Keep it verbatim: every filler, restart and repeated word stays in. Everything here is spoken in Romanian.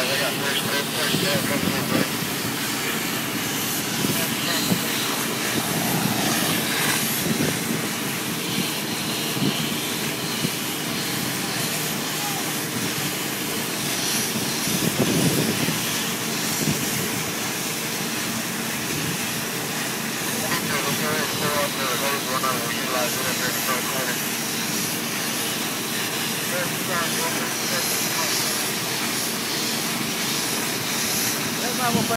they got first, first step coming in, buddy. That's not what